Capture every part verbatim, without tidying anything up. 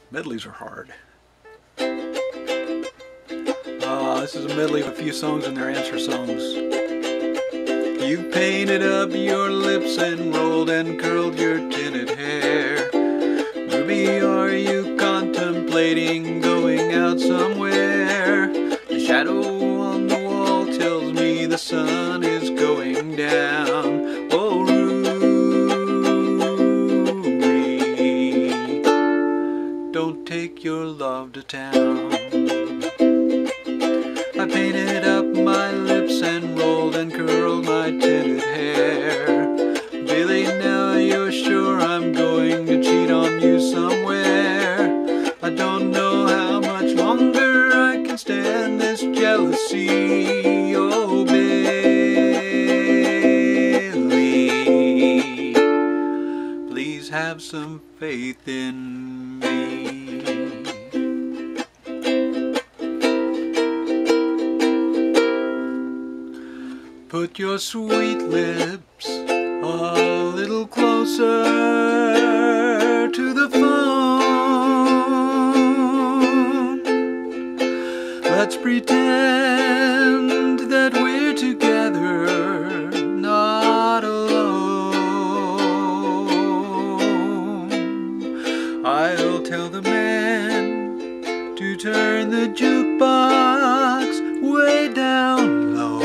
Medleys are hard. Uh, this is a medley of a few songs and their answer songs. You painted up your lips and rolled and curled your tinted hair. Ruby, are you contemplating going out somewhere? The shadow on the wall tells me the sun is going down. Oh, Ruby, don't take your love to town. I painted up my lips and rolled and curled my tinted hair. Billy, now you're sure I'm going to cheat on you somewhere. I don't know how much longer I can stand this jealousy. Oh, Billy, please have some faith in me. Put your sweet lips a little closer to the phone. Let's pretend that we're together, not alone. I'll tell the man to turn the jukebox way down low.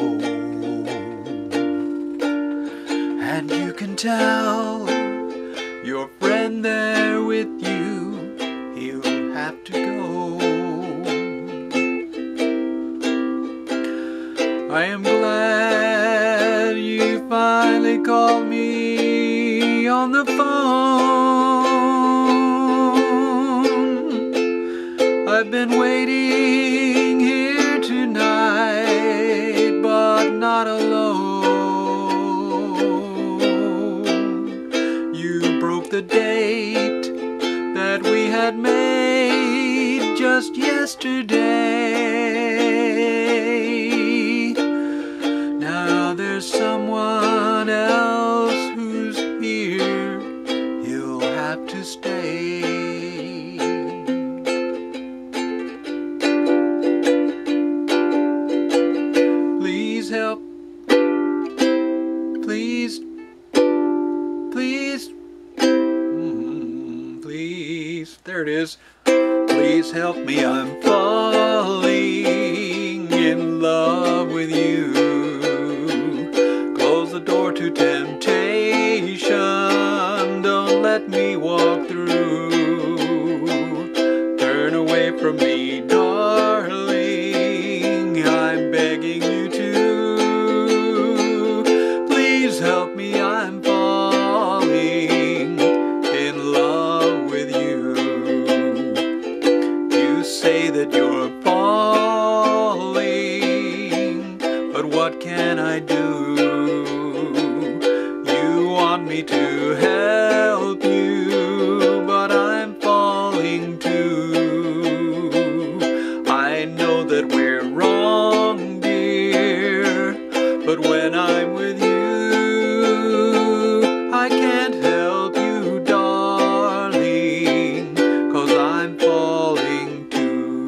And you can tell your friend there with you, he'll have to go. I am glad you finally called me on the phone. I've been waiting here tonight, but not alone. The date that we had made just yesterday. Now there's someone else who's here, he'll have to stay. Please help, please, please, please, there it is. Please help me, I'm falling in love with you. Close the door to temptation, don't let me walk through. Turn away from me, darling, I'm begging you to. Please help me, I'm falling in love with you. You say that you're falling, but what can I do? You want me to help you, but I'm falling too. I know that we're wrong, dear, but when I'm with you, I can't help you, darling, 'cause I'm falling too.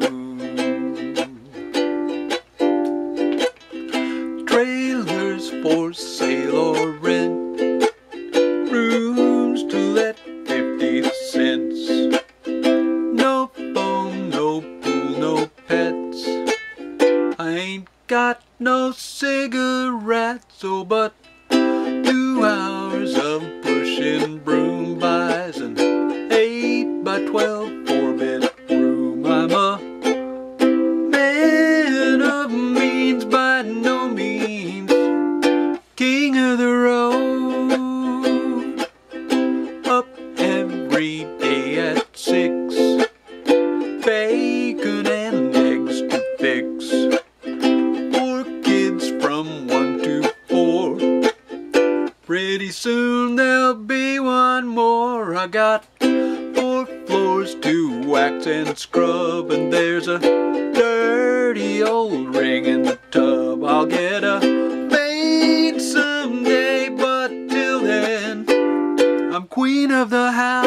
Trailers for sale or rent, rooms to let fifty cents. No phone, no pool, no pets. I ain't got no cigarettes, oh, but two hours of pushing broom buys an eight by twelve four bedroom. I'm a man of means, by no means king of the road. Up every day at six, bacon and eggs to fix. Four kids from one to four. Pretty soon there'll be one more. I got four floors to wax and scrub, and there's a dirty old ring in the tub. I'll get a maid someday, but till then I'm queen of the house.